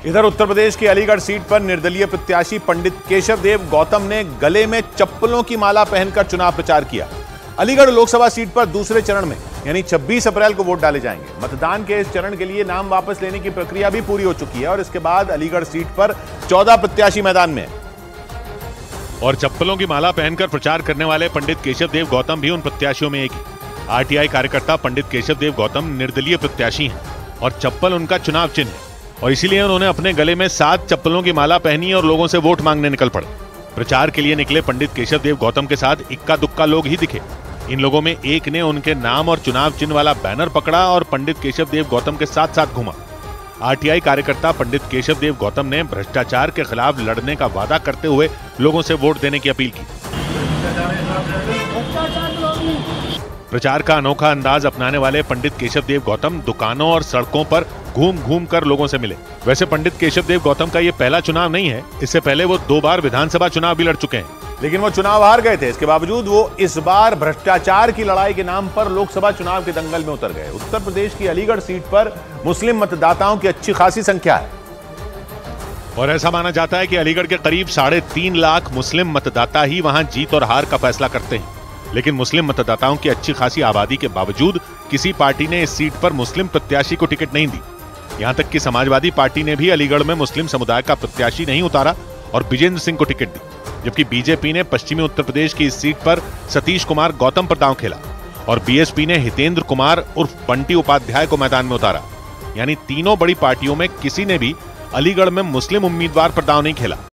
इधर उत्तर प्रदेश की अलीगढ़ सीट पर निर्दलीय प्रत्याशी पंडित केशव देव गौतम ने गले में चप्पलों की माला पहनकर चुनाव प्रचार किया। अलीगढ़ लोकसभा सीट पर दूसरे चरण में यानी 26 अप्रैल को वोट डाले जाएंगे। मतदान के इस चरण के लिए नाम वापस लेने की प्रक्रिया भी पूरी हो चुकी है और इसके बाद अलीगढ़ सीट पर 14 प्रत्याशी मैदान में हैं। और चप्पलों की माला पहनकर प्रचार करने वाले पंडित केशव देव गौतम भी उन प्रत्याशियों में एक ही। आरटीआई कार्यकर्ता पंडित केशव देव गौतम निर्दलीय प्रत्याशी हैं और चप्पल उनका चुनाव चिन्ह है और इसीलिए उन्होंने अपने गले में 7 चप्पलों की माला पहनी और लोगों से वोट मांगने निकल पड़े। प्रचार के लिए निकले पंडित केशव देव गौतम के साथ इक्का दुक्का लोग ही दिखे। इन लोगों में एक ने उनके नाम और चुनाव चिन्ह वाला बैनर पकड़ा और पंडित केशव देव गौतम के साथ साथ घूमा। आरटीआई कार्यकर्ता पंडित केशव देव गौतम ने भ्रष्टाचार के खिलाफ लड़ने का वादा करते हुए लोगों से वोट देने की अपील की। प्रचार का अनोखा अंदाज अपनाने वाले पंडित केशव देव गौतम दुकानों और सड़कों पर घूम घूम कर लोगों से मिले। वैसे पंडित केशव देव गौतम का ये पहला चुनाव नहीं है, इससे पहले वो 2 बार विधानसभा चुनाव भी लड़ चुके हैं, लेकिन वो चुनाव हार गए थे। इसके बावजूद वो इस बार भ्रष्टाचार की लड़ाई के नाम पर लोकसभा चुनाव के दंगल में उतर गए। उत्तर प्रदेश की अलीगढ़ सीट पर मुस्लिम मतदाताओं की अच्छी खासी संख्या है और ऐसा माना जाता है कि अलीगढ़ के करीब 3.5 लाख मुस्लिम मतदाता ही वहां जीत और हार का फैसला करते हैं। लेकिन मुस्लिम मतदाताओं की अच्छी खासी आबादी के बावजूद किसी पार्टी ने इस सीट पर मुस्लिम प्रत्याशी को टिकट नहीं दी। यहां तक कि समाजवादी पार्टी ने भी अलीगढ़ में मुस्लिम समुदाय का प्रत्याशी नहीं उतारा और विजेंद्र सिंह को टिकट दी, जबकि बीजेपी ने पश्चिमी उत्तर प्रदेश की इस सीट पर सतीश कुमार गौतम पर दांव खेला और बीएसपी ने हितेंद्र कुमार उर्फ बंटी उपाध्याय को मैदान में उतारा। यानी तीनों बड़ी पार्टियों में किसी ने भी अलीगढ़ में मुस्लिम उम्मीदवार पर दांव नहीं खेला।